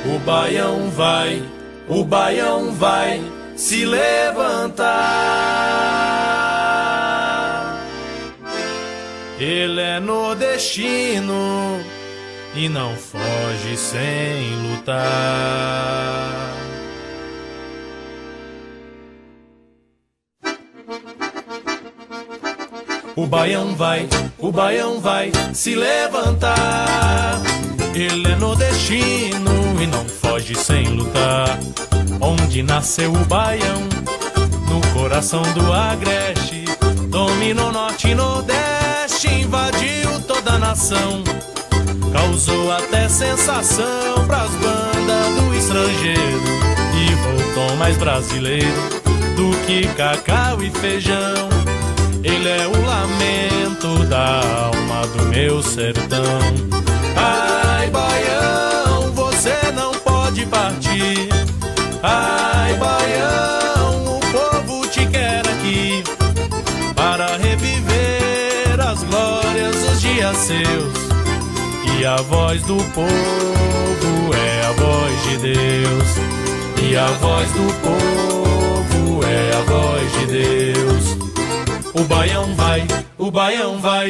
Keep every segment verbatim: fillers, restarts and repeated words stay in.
o baião vai, o baião vai se levantar. Ele é nordestino e não foge sem lutar. O baião vai, o baião vai se levantar. Ele é nordestino e não foge sem lutar. Onde nasceu o baião? No coração do agreste. Dominou norte e nordeste, invadiu toda a nação. Causou até sensação pras bandas do estrangeiro. E voltou mais brasileiro do que cacau e feijão. Ele é o lamento da alma do meu sertão. Ai, baião, você não pode partir. Ai, baião, o povo te quer aqui para reviver as glórias dos dias seus. E a voz do povo é a voz de Deus. E a voz do povo é a voz de Deus. O baião vai, o baião vai.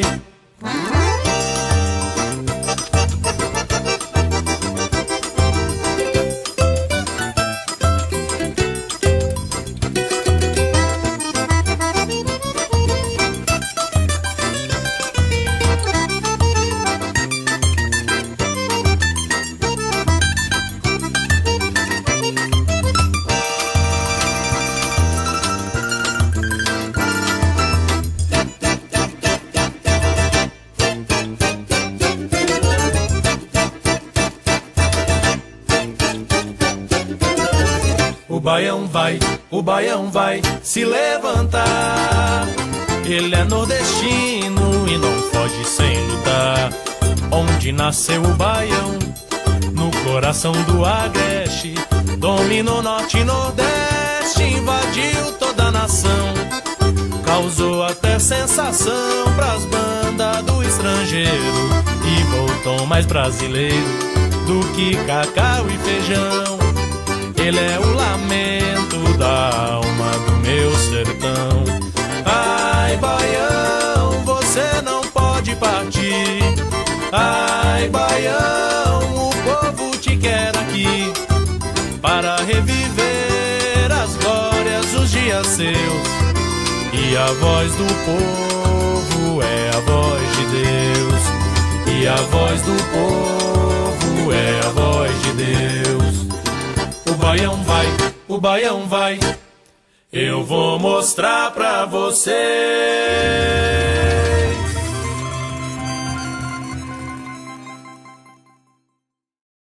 O baião vai, o baião vai se levantar. Ele é nordestino e não foge sem lutar. Onde nasceu o baião? No coração do agreste. Dominou norte e nordeste, invadiu toda a nação. Causou até sensação pras bandas do estrangeiro. E voltou mais brasileiro do que cacau e feijão. Ele é o lamento da alma do meu sertão. Ai, baião, você não pode partir. Ai, baião, o povo te quer aqui para reviver as glórias dos dias seus. E a voz do povo é a voz de Deus. E a voz do povo é a voz de Deus. O baião vai, o baião vai. Eu vou mostrar pra você.